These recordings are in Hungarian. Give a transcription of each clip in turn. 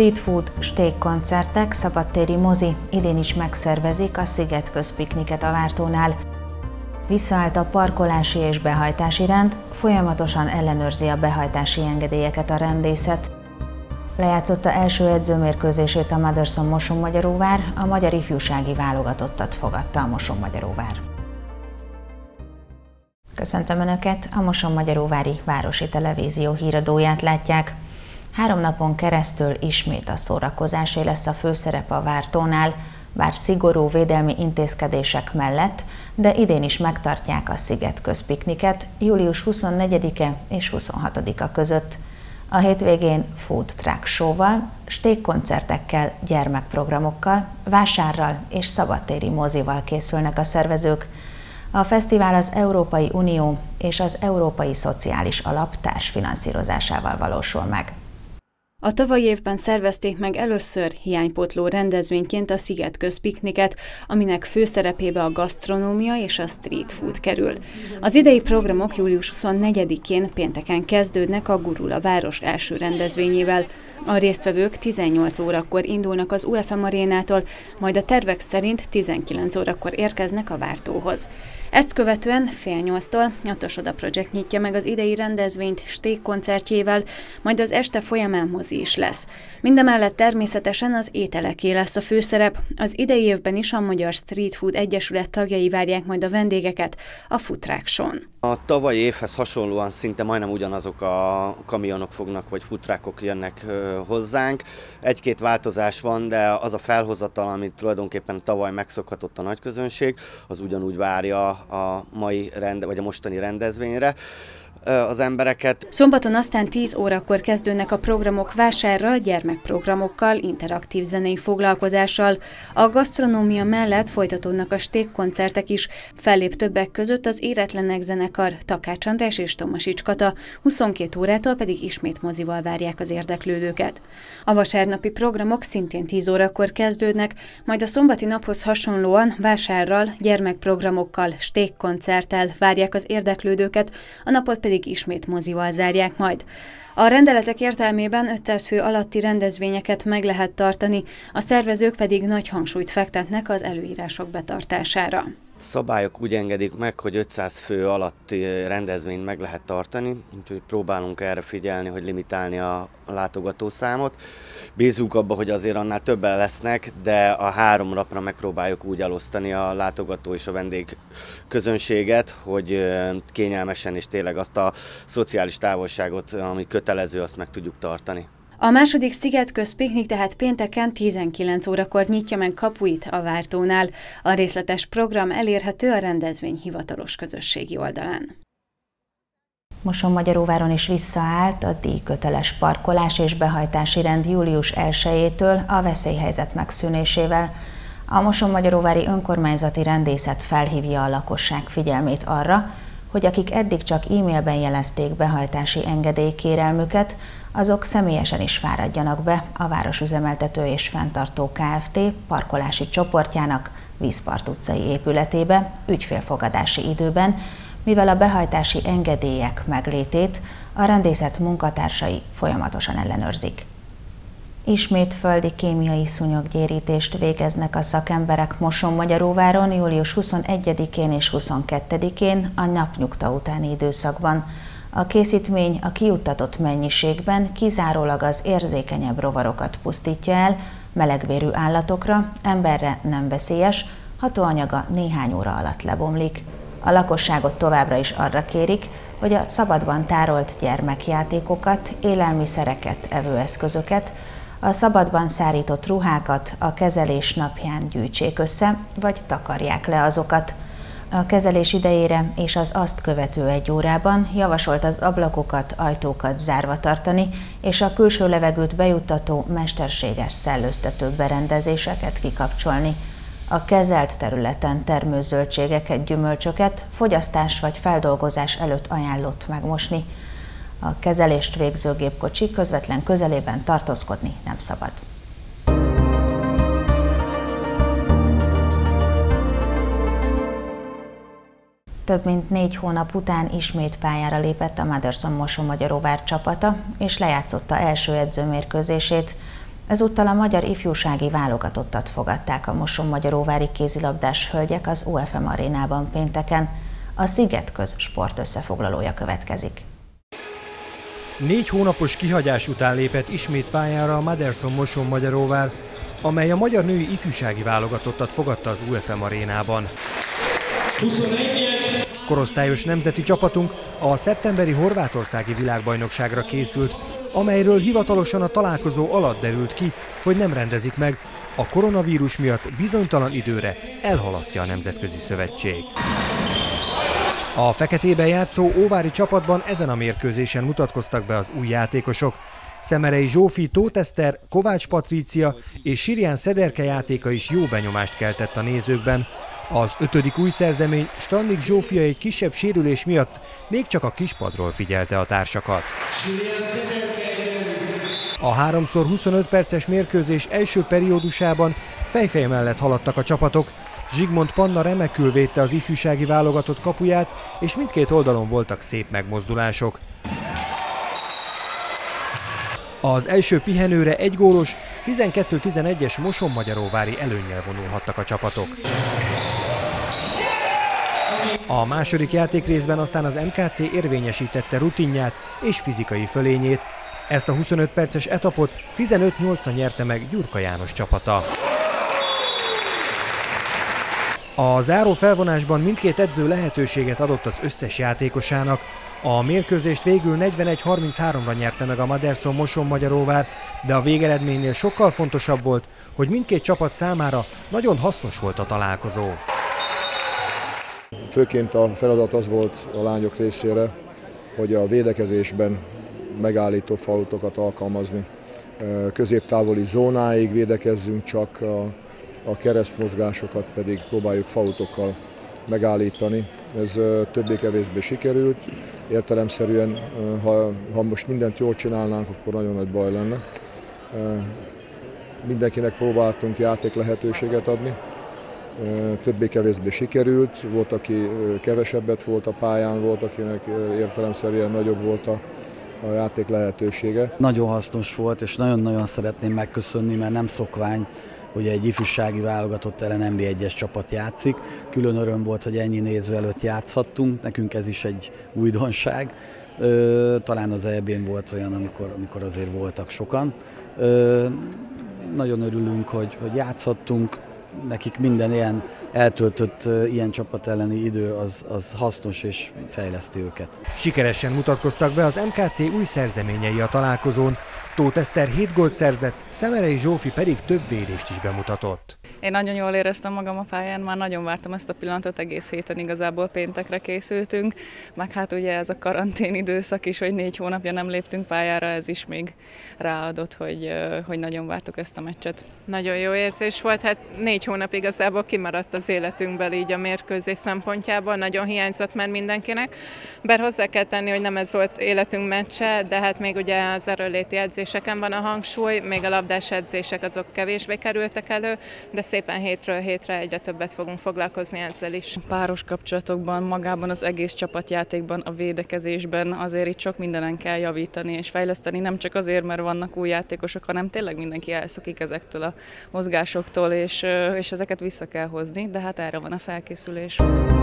Street food, steak-koncertek, szabadtéri mozi, idén is megszervezik a Sziget közpikniket a Vártónál. Visszaállt a parkolási és behajtási rend, folyamatosan ellenőrzi a behajtási engedélyeket a rendészet. Lejátszotta első edzőmérkőzését a Motherson-Mosonmagyaróvár, a magyar ifjúsági válogatottat fogadta a Mosonmagyaróvár. Köszöntöm Önöket, a Mosonmagyaróvári Városi Televízió híradóját látják. 3 napon keresztül ismét a szórakozásé lesz a főszerep a Vártónál, bár szigorú védelmi intézkedések mellett, de idén is megtartják a Sziget közpikniket július 24-e és 26-a között. A hétvégén food truck show-val, steak-koncertekkel, gyermekprogramokkal, vásárral és szabadtéri mozival készülnek a szervezők. A fesztivál az Európai Unió és az Európai Szociális Alap társfinanszírozásával valósul meg. A tavalyi évben szervezték meg először hiánypótló rendezvényként a Sziget közpikniket, aminek főszerepébe a gasztronómia és a street food kerül. Az idei programok július 24-én pénteken kezdődnek a Gurula város első rendezvényével. A résztvevők 18 órakor indulnak az UFM arénától, majd a tervek szerint 19 órakor érkeznek a Vártóhoz. Ezt követően fél 8-tól a Tosoda Project nyitja meg az idei rendezvényt steak koncertjével, majd az este folyamán mozi is lesz. Mindemellett természetesen az ételeké lesz a főszerep. Az idei évben is a Magyar Street Food Egyesület tagjai várják majd a vendégeket a food truck show-n. A tavalyi évhez hasonlóan szinte majdnem ugyanazok a kamionok fognak, vagy food truckok jönnek hozzánk. Egy-két változás van, de az a felhozatal, amit tulajdonképpen tavaly megszokhatott a nagyközönség, az ugyanúgy várja a vagy a mostani rendezvényre az embereket. Szombaton aztán 10 órakor kezdődnek a programok vásárral, gyermekprogramokkal, interaktív zenei foglalkozással. A gasztronómia mellett folytatódnak a steak-koncertek is, fellép többek között az Éretlenek zenekar, Takács András és Tomasics Kata, 22 órától pedig ismét mozival várják az érdeklődőket. A vasárnapi programok szintén 10 órakor kezdődnek, majd a szombati naphoz hasonlóan vásárral, gyermekprogramokkal, steak-koncerttel várják az érdeklődőket, a napot pedig ismét mozival zárják majd. A rendeletek értelmében 500 fő alatti rendezvényeket meg lehet tartani, a szervezők pedig nagy hangsúlyt fektetnek az előírások betartására. Szabályok úgy engedik meg, hogy 500 fő alatti rendezvényt meg lehet tartani, úgyhogy próbálunk erre figyelni, hogy limitálni a látogatószámot. Bízunk abba, hogy azért annál többen lesznek, de a 3 napra megpróbáljuk úgy elosztani a látogató és a vendég közönséget, hogy kényelmesen és tényleg azt a szociális távolságot, ami kötelező, azt meg tudjuk tartani. A második Sziget közpiknik tehát pénteken 19 órakor nyitja meg kapuit a Vártónál. A részletes program elérhető a rendezvény hivatalos közösségi oldalán. Mosonmagyaróváron is visszaállt a díjköteles parkolás és behajtási rend július 1-től a veszélyhelyzet megszűnésével. A Mosonmagyaróvári önkormányzati rendészet felhívja a lakosság figyelmét arra, hogy akik eddig csak e-mailben jelezték behajtási engedélykérelmüket, azok személyesen is fáradjanak be a Városüzemeltető és Fenntartó Kft. Parkolási csoportjának Vízpart utcai épületébe ügyfélfogadási időben, mivel a behajtási engedélyek meglétét a rendészet munkatársai folyamatosan ellenőrzik. Ismét földi kémiai szúnyoggyérítést végeznek a szakemberek Mosonmagyaróváron július 21-én és 22-én a napnyugta utáni időszakban. A készítmény a kijuttatott mennyiségben kizárólag az érzékenyebb rovarokat pusztítja el, melegvérű állatokra, emberre nem veszélyes, hatóanyaga néhány óra alatt lebomlik. A lakosságot továbbra is arra kérik, hogy a szabadban tárolt gyermekjátékokat, élelmiszereket, evőeszközöket, a szabadban szárított ruhákat a kezelés napján gyűjtsék össze, vagy takarják le azokat. A kezelés idejére és az azt követő 1 órában javasolt az ablakokat, ajtókat zárva tartani, és a külső levegőt bejuttató mesterséges szellőztető berendezéseket kikapcsolni. A kezelt területen termő zöldségeket, gyümölcsöket fogyasztás vagy feldolgozás előtt ajánlott megmosni. A kezelést végző gépkocsi közvetlen közelében tartózkodni nem szabad. Több mint 4 hónap után ismét pályára lépett a Motherson-Mosonmagyaróvár csapata, és lejátszotta első edzőmérkőzését. Ezúttal a magyar ifjúsági válogatottat fogadták a mosonmagyaróvári kézilabdás hölgyek az OFM arénában pénteken. A Szigetköz sportösszefoglalója következik. 4 hónapos kihagyás után lépett ismét pályára a Maderson Mosonmagyaróvár, amely a magyar női ifjúsági válogatottat fogadta az UFM arénában. Korosztályos nemzeti csapatunk a szeptemberi horvátországi világbajnokságra készült, amelyről hivatalosan a találkozó alatt derült ki, hogy nem rendezik meg, a koronavírus miatt bizonytalan időre elhalasztja a Nemzetközi Szövetség. A feketében játszó óvári csapatban ezen a mérkőzésen mutatkoztak be az új játékosok. Szemerei Zsófi, Tóth Eszter, Kovács Patrícia és Sirján Szederke játéka is jó benyomást keltett a nézőkben. Az 5. új szerzemény, Strannik Zsófia egy kisebb sérülés miatt még csak a kispadról figyelte a társakat. A 3x25 perces mérkőzés első periódusában fejfej mellett haladtak a csapatok. Zsigmond Panna remekül védte az ifjúsági válogatott kapuját, és mindkét oldalon voltak szép megmozdulások. Az első pihenőre egy gólos, 12-11-es mosonmagyaróvári előnnyel vonulhattak a csapatok. A második játékrészben aztán az MKC érvényesítette rutinját és fizikai fölényét. Ezt a 25 perces etapot 15-8-ra nyerte meg Gyurka János csapata. A záró felvonásban mindkét edző lehetőséget adott az összes játékosának. A mérkőzést végül 41-33-ra nyerte meg a Maderson Mosonmagyaróvár, de a végeredménynél sokkal fontosabb volt, hogy mindkét csapat számára nagyon hasznos volt a találkozó. Főként a feladat az volt a lányok részére, hogy a védekezésben megállító fautokat alkalmazni. Középtávoli zónáig védekezzünk, csak a keresztmozgásokat pedig próbáljuk fautokkal megállítani. Ez többé-kevésbé sikerült. Értelemszerűen, ha most mindent jól csinálnánk, akkor nagyon nagy baj lenne. Mindenkinek próbáltunk játék lehetőséget adni. Többé-kevésbé sikerült. Volt, aki kevesebbet volt a pályán, volt, akinek értelemszerűen nagyobb volt a játék lehetősége. Nagyon hasznos volt, és nagyon-nagyon szeretném megköszönni, mert nem szokvány, hogy egy ifjúsági válogatott ellen NB1-es csapat játszik. Külön öröm volt, hogy ennyi néző előtt játszhattunk, nekünk ez is egy újdonság. Talán az EB-n volt olyan, amikor azért voltak sokan. Nagyon örülünk, hogy játszhattunk. Nekik minden ilyen eltöltött ilyen csapat elleni idő az hasznos és fejleszti őket. Sikeresen mutatkoztak be az MKC új szerzeményei a találkozón. Tóth Eszter 7 gólt szerzett, Szemerei Zsófi pedig több védést is bemutatott. Én nagyon jól éreztem magam a pályán, már nagyon vártam ezt a pillanatot, egész héten igazából péntekre készültünk, meg hát ugye ez a karantén időszak is, hogy 4 hónapja nem léptünk pályára, ez is még ráadott, hogy nagyon vártuk ezt a meccset. Nagyon jó érzés volt, hát 4 hónap igazából kimaradt az életünkből így a mérkőzés szempontjából, nagyon hiányzott már mindenkinek, bár hozzá kell tenni, hogy nem ez volt életünk meccse, de hát még ugye az erőnléti edzéseken van a hangsúly, még a labdás edzések azok kevésbé kerültek elő, de szépen hétről hétre egyre többet fogunk foglalkozni ezzel is. Páros kapcsolatokban, magában az egész csapatjátékban, a védekezésben azért itt sok mindenen kell javítani és fejleszteni, nem csak azért, mert vannak új játékosok, hanem tényleg mindenki elszokik ezektől a mozgásoktól, és ezeket vissza kell hozni, de hát erre van a felkészülés.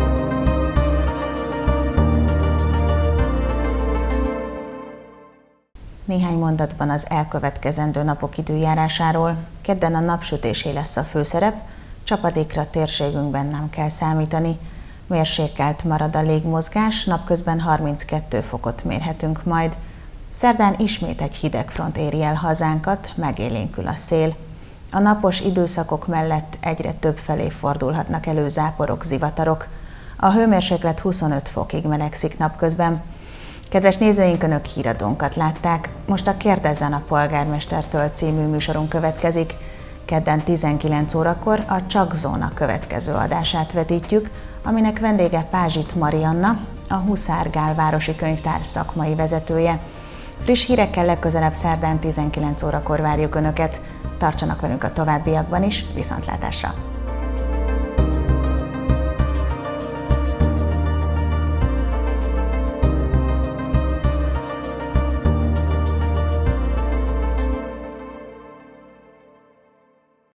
Néhány mondatban az elkövetkezendő napok időjárásáról. Kedden a napsütésé lesz a főszerep, csapadékra térségünkben nem kell számítani. Mérsékelt marad a légmozgás, napközben 32 fokot mérhetünk majd. Szerdán ismét egy hideg front éri el hazánkat, megélénkül a szél. A napos időszakok mellett egyre több felé fordulhatnak elő záporok, zivatarok. A hőmérséklet 25 fokig melegszik napközben. Kedves nézőink, Önök híradónkat látták. Most a Kérdezzen a polgármestertől című műsorunk következik. Kedden 19 órakor a Csak Zóna következő adását vetítjük, aminek vendége Pázsit Marianna, a Huszár Gál városi könyvtár szakmai vezetője. Friss hírekkel legközelebb szerdán 19 órakor várjuk Önöket. Tartsanak velünk a továbbiakban is, viszontlátásra!